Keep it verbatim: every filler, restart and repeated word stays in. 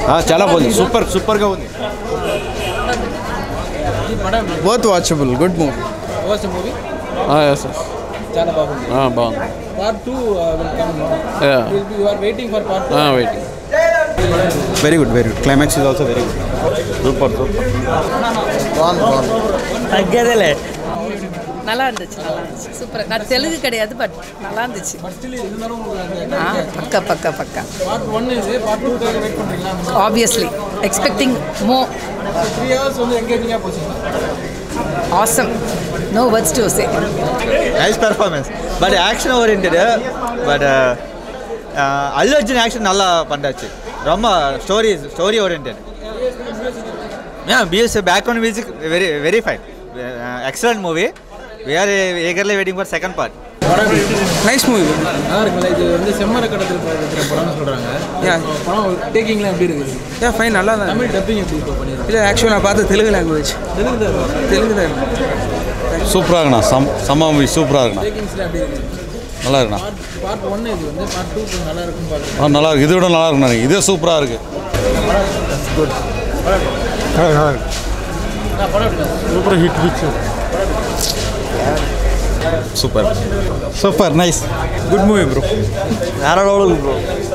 చాలా బాగుంది. సూపర్ సూపర్గా ఉంది. Both watchable. Good movie. Watch the movie. Ah yes yes. చాలా బాగుంది. Ah బాగుంది. Part two uh, will come now. Yeah. Will be, you are waiting for part two. Ah waiting. Very good very good. Climax is also very good. Super super. బాగుంది బాగుంది. తగ్గేదేలే. நல்லா இருந்துச்சு நல்லா இருந்துச்சு சூப்பர். நான் தெலுங்கு கிடையாது பட் நல்லா இருந்துச்சு. பக்கா பக்கா பக்கா. Part one is part two க்கு வெயிட் பண்றீங்களா? Obviously expecting more. three hours வந்து எங்கேஜிங்கா போச்சு. Awesome. No words to say. Nice performance. But action oriented. But uh, uh, Allu Arjun action நல்லா பண்ணாச்சு. ரொம்ப story story oriented. Yeah, B S background music very very fine. Uh, excellent movie. We are uh, eagerly waiting for second part. Nice movie. நல்லா இருக்குல்ல. இது வந்து செம்மர கடத்தில் இருக்கிற படம்னு சொல்றாங்க. Yeah. படம் டேக்கிங்லாம் எப்படி இருக்குது? Yeah fine நல்லா தான். தமிழ் டப்பிங் எப்படி இப்போ பண்ணிருக்காங்க? இல்ல ஆக்சுவலா நான் பார்த்த தெலுங்கு லாங்குவேஜ். தெலுங்கு தான். தெலுங்கு தான். சூப்பராக இருக்குண்ணா. சம் செம்ம மூவி சூப்பராக இருக்குண்ணா. டேக்கிங்ஸ்ல எப்படி இருக்குது? நல்லா இருக்குண்ணா. பார்ட் ஒன் இது வந்து பார்ட் டூ நல்லா இருக்குன்னு பாக்குறேன். ஆ நல்லா இருக்கு. இதை விட நல்லா இருக்குண்ணா. இதே சூப்பராக இருக்கு. குட். நான் படம் super hit picture. Super super nice. Good movie bro. வேற லெவலுக்கு ப்ரோ.